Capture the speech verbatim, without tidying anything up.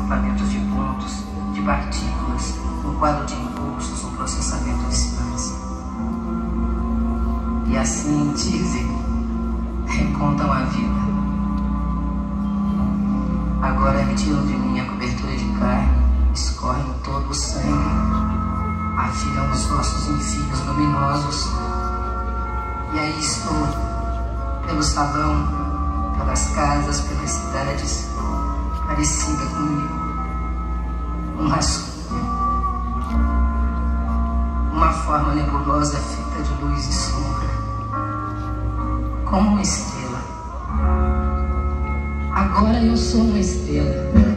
agrupamentos de pontos, de partículas, um quadro de impulsos, um processamento de sinais. E assim, dizem, recontam a vida. Agora retiram de mim a cobertura de carne, escorrem todo o sangue, afiam os ossos em fios luminosos. E aí estou, pelo salão, pelas casas, pelas cidades, parecida comigo. Um rascunho, uma forma nebulosa feita de luz e sombra, como uma estrela. Agora eu sou uma estrela.